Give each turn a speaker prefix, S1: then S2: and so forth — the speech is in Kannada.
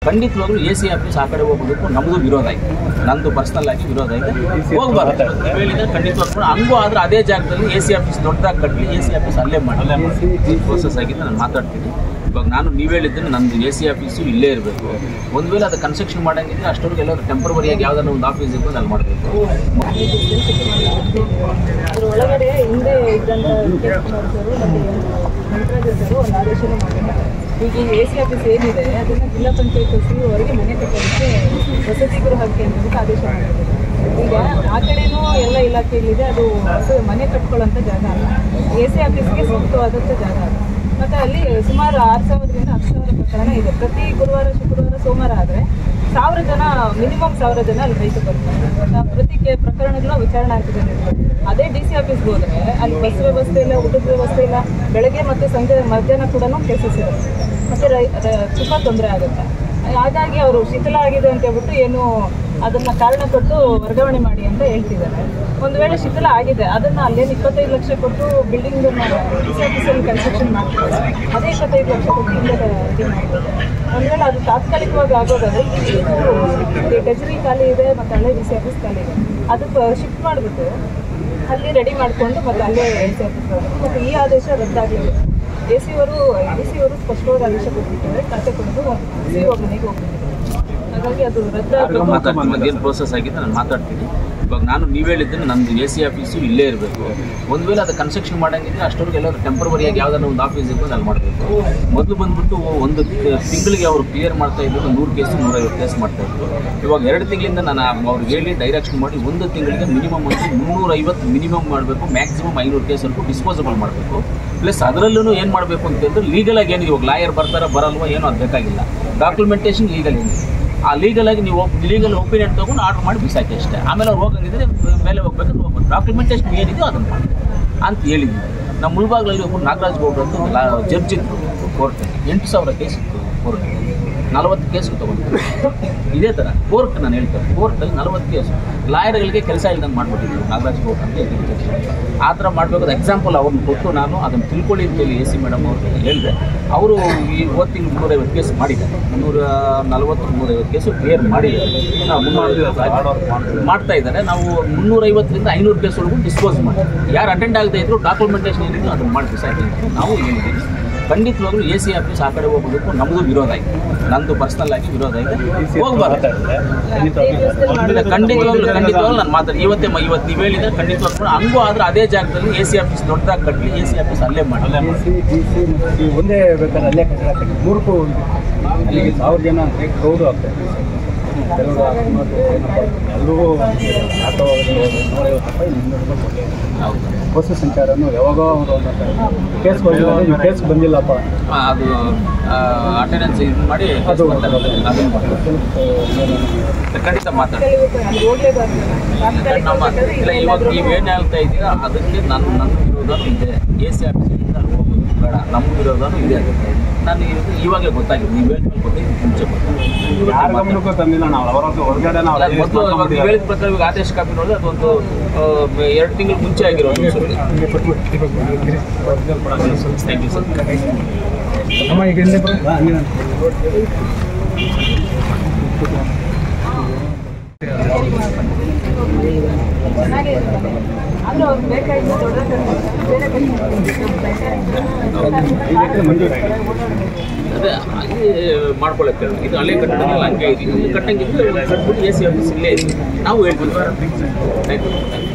S1: ಖಂಡಿತವಾಗ್ಲೂ ಎ ಸಿ ಆಫೀಸ್ ಆ ಕಡೆ ಹೋಗೋದಕ್ಕೂ ನಮ್ಮದು ವಿರೋಧ ಇದೆ, ನಂದು ಪರ್ಸನಲ್ ಆಗಿ ವಿರೋಧ ಇದೆ. ಹೋಗ್ಬಾರ್ದು ಹೇಳಿದ್ರೆ ಖಂಡಿತವಾಗ್ಲೂ ಹಂಗೂ ಆದರೆ ಅದೇ ಜಾಗದಲ್ಲಿ ಎ ಸಿ ಆಫೀಸ್ ದೊಡ್ಡದಾಗಿ ಕಟ್ಟಲಿ, ಎ ಸಿ ಆಫೀಸ್ ಅಲ್ಲೇ ಮಾಡಿ ಪ್ರೋಸೆಸ್ ಆಗಿದ್ದು ನಾನು ಮಾತಾಡ್ತೀನಿ. ಇವಾಗ ನಾನು ನೀವು ಹೇಳಿದ್ದೀನಿ ನಂದು ಎ ಸಿ ಆಫೀಸು ಇಲ್ಲೇ ಇರಬೇಕು. ಒಂದು ವೇಳೆ ಅದು ಕನ್ಸ್ಟ್ರಕ್ಷನ್ ಮಾಡೋಂಗಿದ್ರೆ ಅಷ್ಟೊಳಗೆ ಎಲ್ಲರೂ ಟೆಂಪ್ರವರಿಯಾಗಿ ಯಾವುದಾದ್ರು ಒಂದು ಆಫೀಸ್ ಇರ್ಬೋದು ಅಲ್ಲಿ ಮಾಡಬೇಕು.
S2: ಅದರ ಒಳಗಡೆ ಹಿಂದೆ ಇದ್ದಂಥ ಒಂದು ಆದೇಶನ ಮಾಡಿದ್ದಾರೆ. ಈಗ ಎ ಸಿ ಆಫೀಸ್ ಏನಿದೆ ಅದನ್ನು ಜಿಲ್ಲಾ ಪಂಚಾಯತ್ ಹೊರಗೆ ಮನೆ ಕಟ್ಟೋದಕ್ಕೆ ವಸತಿ ಗೃಹಕ್ಕೆ ಅಂತ ಆದೇಶ ಮಾಡಿದ್ದಾರೆ. ಈಗ ಆ ಕಡೆನೂ ಎಲ್ಲ ಇಲಾಖೆಗಳಿದೆ, ಅದು ಮನೆ ಕಟ್ಕೊಳ್ಳೋಂಥ ಜಾಗ ಅಲ್ಲ, ಎ ಸಿ ಆಫೀಸ್ಗೆ ಸೂಕ್ತವಾದಂಥ ಜಾಗ ಅಲ್ಲ. ಮತ್ತು ಅಲ್ಲಿ ಸುಮಾರು 6,000ರಿಂದ 10,000 ಪ್ರಕರಣ ಇದೆ. ಪ್ರತಿ ಗುರುವಾರ ಶುಕ್ರವಾರ ಸೋಮವಾರ ಆದರೆ 1,000 ಜನ ಮಿನಿಮಮ್ 1,000 ಜನ ಅಲ್ಲಿ ರೈತ ಬರ್ತಾರೆ. ಪ್ರತಿ ಪ್ರಕರಣಗಳನ್ನ ವಿಚಾರಣೆ ಆಗ್ತಿದೆ. ಅದೇ ಡಿ ಸಿ ಆಫೀಸ್ಗೆ ಹೋದರೆ ಅಲ್ಲಿ ಬಸ್ ವ್ಯವಸ್ಥೆ ಇಲ್ಲ, ಊಟದ ವ್ಯವಸ್ಥೆ ಇಲ್ಲ, ಬೆಳಗ್ಗೆ ಮತ್ತು ಸಂಜೆ ಮಧ್ಯಾಹ್ನ ಕೂಡ ಕೇಸಸ್ ಇರುತ್ತೆ, ಮತ್ತು ತುಂಬ ತೊಂದರೆ ಆಗುತ್ತೆ. ಹಾಗಾಗಿ ಅವರು ಶಿಥಿಲ ಆಗಿದೆ ಅಂತ ಹೇಳ್ಬಿಟ್ಟು ಏನು ಅದನ್ನು ಕಾರಣ ಕೊಟ್ಟು ವರ್ಗಾವಣೆ ಮಾಡಿ ಅಂತ ಹೇಳ್ತಿದ್ದಾರೆ. ಒಂದು ವೇಳೆ ಶಿಥಿಲ ಆಗಿದೆ ಅದನ್ನು ಅಲ್ಲೇನು 25 ಲಕ್ಷ ಕೊಟ್ಟು ಬಿಲ್ಡಿಂಗ್ ಡಿ ಸಿ ಆಫೀಸಲ್ಲಿ ಕನ್ಸ್ಟ್ರಕ್ಷನ್ ಮಾಡ್ತಾರೆ, ಅದೇ 25 ಲಕ್ಷ ಕೊಟ್ಟು ಇಲ್ಲೇ ಇದು ಮಾಡ್ಬೋದು. ಒಂದು ವೇಳೆ ಅದು ತಾತ್ಕಾಲಿಕವಾಗಿ ಆಗೋದಾದರೆ ಇದು ಕಚೇರಿ ಖಾಲಿ ಇದೆ ಮತ್ತು ಹಳೆ ಡಿ ಸಿ ಆಫೀಸ್ ಖಾಲಿ ಇದೆ, ಅದಕ್ಕೆ ಶಿಫ್ಟ್ ಮಾಡಿಬಿಟ್ಟು ಅಲ್ಲಿ ರೆಡಿ ಮಾಡಿಕೊಂಡು ಮತ್ತು ಅಲ್ಲೇ ಡಿ ಸಿ ಆಫೀಸ್ ಬರೋದು. ಮತ್ತು ಈ ಆದೇಶ ರದ್ದಾಗಲಿದೆ. ಡಿ ಸಿ ಅವರು ಸ್ಪಷ್ಟವಾದ ಆದೇಶ ಕೊಟ್ಬಿಟ್ಟಿದ್ದಾರೆ, ಖಾತೆ ಕೊಡೋದು ಸಿ ಒ ಮನೆಗೆ ಹೋಗ್ಬಿಟ್ಟಿದ್ದಾರೆ. ಹಾಗಾಗಿ ಅದು ರದ್ದಾಗಿ
S1: ಏನು ಪ್ರೋಸೆಸ್ ಆಗಿದೆ ನಾನು ಮಾತಾಡ್ತೀನಿ. ಇವಾಗ ನಾನು ನೀವು ಹೇಳಿದ್ದೀನಿ ನಂದು ಎ ಸಿ ಆಫೀಸು ಇಲ್ಲೇ ಇರಬೇಕು. ಒಂದು ವೇಳೆ ಅದು ಕನ್ಸ್ಟ್ರಕ್ಷನ್ ಮಾಡೋಂಗಿದ್ರೆ ಅಷ್ಟೊಳಗೆ ಎಲ್ಲರೂ ಟೆಂಪ್ರವರಿಯಾಗಿ ಯಾವುದಾದ್ರು ಒಂದು ಆಫೀಸ್ ಇರ್ಬೋದು ಅಲ್ಲಿ ಮಾಡಬೇಕು. ಮೊದಲು ಬಂದುಬಿಟ್ಟು ಒಂದು ತಿಂಗಳಿಗೆ ಅವರು ಕ್ಲಿಯರ್ ಮಾಡ್ತಾಯಿದ್ರು 100 ಕೇಸು 150 ಕೇಸ್ ಮಾಡ್ತಾಯಿದ್ರು. ಇವಾಗ 2 ತಿಂಗಳಿಂದ ನಾನು ಅವ್ರಿಗೆ ಹೇಳಿ ಡೈರೆಕ್ಷನ್ ಮಾಡಿ ಒಂದು ತಿಂಗಳಿಗೆ ಮಿನಿಮಮ್ ಒಂದು 350 ಮಿನಿಮಮ್ ಮಾಡಬೇಕು, ಮ್ಯಾಕ್ಸಿಮಮ್ 500 ಕೇಸವರೆಗೂ ಡಿಸ್ಪೋಸಬಲ್ ಮಾಡಬೇಕು. ಪ್ಲಸ್ ಅದರಲ್ಲೂ ಏನು ಮಾಡಬೇಕು ಅಂತಂದ್ರೆ ಲೀಗಲಾಗಿ ಏನು ಇವಾಗ ಲಾಯರ್ ಬರ್ತಾರೋ ಬರಲ್ವೋ ಏನೋ ಅದು ಬೇಕಾಗಿಲ್ಲ, ಡಾಕ್ಯುಮೆಂಟೇಷನ್ ಲೀಗಲ್ ಏನಿದೆ ಆ ಲೀಗಲಾಗಿ ನೀವು ಲೀಗಲ್ ಒಪಿನಿಯನ್ ತೊಗೊಂಡು ಆರ್ಡ್ರ್ ಮಾಡಿ ಬಿಸಾಕಿ ಅಷ್ಟೇ. ಆಮೇಲೆ ಅವ್ರು ಹೋಗಂಗಿದ್ರೆ ಮೇಲೆ ಹೋಗ್ಬೇಕಾದ್ರೆ ಹೋಗ್ಬೋದು, ಡಾಕ್ಯುಮೆಂಟೇಷನ್ ಏನಿದೆಯೋ ಅದನ್ನು ಮಾಡಿ ಅಂತ ಹೇಳಿದ್ವಿ. ನಮ್ಮ ಮುಳಬಾಗ್ಲಲ್ಲಿ ಒಬ್ಬರು ನಾಗರಾಜ್ ಗೌಡ್ರು ಅಂತ ಜಡ್ಜ್ ಇದ್ರು ಕೋರ್ಟ್, 8,000 ಕೇಸ್ ಇತ್ತು ಕೋರ್ಟ್, 40 ಕೇಸ್ ತೊಗೊಂಡು ಇದೇ ಥರ ಕೋರ್ಟ್ ನಾನು ಹೇಳ್ತೇನೆ. ಕೋರ್ಟಲ್ಲಿ 40 ಕೇಸು ಲಾಯರ್ಗಳಿಗೆ ಕೆಲಸ ಇಲ್ದಂಗೆ ಮಾಡಿಬಿಟ್ಟಿದ್ರು ನಾಗರಾಜ್ ಗೌಡ್ರು ಅಂತ ಹೇಳಿದ್ರು. ಆ ಥರ ಮಾಡಬೇಕಾದ ಎಕ್ಸಾಂಪಲ್ ಅವ್ರನ್ನ ಕೊಟ್ಟು ನಾನು ಅದನ್ನು ತಿಳ್ಕೊಳ್ಳಿ ಅಂತೇಳಿ ಎ ಸಿ ಮೇಡಮ್ ಅವ್ರಿಗೆ ಹೇಳಿದೆ. ಅವರು ಈ ಹೋದ ತಿಂಗಳು 350 ಕೇಸ್ ಮಾಡಿದ್ದಾರೆ, 340-350 ಕೇಸು ಕ್ಲಿಯರ್ ಮಾಡಿ ಮಾಡ್ತಾ ಇದ್ದಾರೆ. ನಾವು 350ರಿಂದ 500 ಕೇಸ್ವರೆಗೂ ಡಿಸ್ಪೋಸ್ ಮಾಡಿ ಯಾರು ಅಟೆಂಡ್ ಆಗದೇ ಇದ್ರು ಡಾಕ್ಯುಮೆಂಟೇಷನ್ ಏನಿದ್ರು ಅದನ್ನು ಮಾಡಿ ಬಿಸಾಕಿ ನಾವು ಹೇಳಿದ್ದೀವಿ. ಖಂಡಿತವಾಗ್ಲೂ ಎ ಸಿ ಆಫೀಸ್ ಆ ಕಡೆ ಹೋಗೋದಕ್ಕೂ ನಮ್ಮದು ವಿರೋಧ ಇದೆ, ನಂದು ಪರ್ಸನಲ್ ಆಗಿ ವಿರೋಧ ಇದೆ. ಹೋಗ್ಬಾರ್ದು ಖಂಡಿತವಾಗ್ಲೂ ನಾನು ಮಾತಾಡಿ ಇವತ್ತು ನೀವು ಹೇಳಿದ್ರೆ ಖಂಡಿತವಾಗ್ಲೂ ಹಂಗೂ ಆದರೆ ಅದೇ ಜಾಗದಲ್ಲಿ ಎ ಸಿ ಆಫೀಸ್ ದೊಡ್ಡದಾಗಿ ಕಟ್ಟಲಿ, ಎ ಸಿ ಆಫೀಸ್ ಅಲ್ಲೇ ಮಾಡಿ
S3: ಒಂದೇ ಬೇಕಾದ್ರೆ ಅಲ್ಲೇ ಕಟ್ಟಡ ಕಟ್ಟಿ 3 ಅಲ್ಲಿಗೆ 1,000 ಜನ ಅಂತ ಕ್ರೌಡು ಆಗ್ತಾಯಿದೆ. ಕೆಲವರು ಎಲ್ಲರೂ ಆಟೋ 150 ರೂಪಾಯಿ 200 ರೂಪಾಯಿ ಕೊಡಲಿ. ಬಸ್ ಸಂಚಾರನೂ ಯಾವಾಗ ಕೇಸ್ ಬಂದಿಲ್ಲ, ಕೇಸ್ ಬಂದಿಲ್ಲಪ್ಪ
S1: ಅದು ಅಟೆಂಡೆನ್ಸ್ ಇದು ಮಾಡಿ ಅದು ಖಂಡಿತ ಮಾತಾಡಿ. ಇಲ್ಲ ಇವಾಗ ನೀವೇನು ಹೇಳ್ತಾ ಇದ್ದೀರಾ ಅದಕ್ಕೆ ನನ್ನ ವಿರೋಧನೂ ಇದೆ, ಎ ಸಿ ಆಫೀಸಿಂದ ಅಲ್ಲಿ ಹೋಗೋದು ಬೇಡ, ನಮ್ಮ ವಿರೋಧನೂ ಇದೆ. ನಾನು ಇವಾಗಲೇ ಗೊತ್ತಾಗಿದೆ, ನೀವು ಹೇಳಿದ ಗೊತ್ತಾಗಿದೆ, ಮುಂಚೆ
S3: ತಂದಿಲ್ಲ ನಾವು ಹೊರಗಡೆ
S1: ಮೊದಲು ನೀವು ಹೇಳಿದ ಪ್ರಕಾರ ಇವಾಗ ಆದೇಶ ಕಾಪಿ ನೋಡಿದ್ರೆ ಅದೊಂದು 2 ತಿಂಗಳು ಮುಂಚೆ ಆಗಿರೋದು. Thank you sir.
S3: ಅಮ್ಮ ಈಗ
S2: ಆದರೆ ಅವ್ರು ಬೇಕಾಗಿದ್ದು ದೊಡ್ಡ
S1: ಅದೇ ಅಲ್ಲಿ ಮಾಡ್ಕೊಳ್ಳೋಕ್ಕೆ ಇದು ಹಳೆ ಕಟ್ಟಡದಲ್ಲಿ ಹಂಗೆ ಇದೆ, ಕಟ್ಟಂಗಿದ್ರೆ ಕಟ್ಬಿಟ್ಟು ಎ ಸಿ ಆಫೀಸ್ ಇಲ್ಲೇ ಇದೆ ನಾವು ಹೇಳ್ತೀವಿ. Thank you.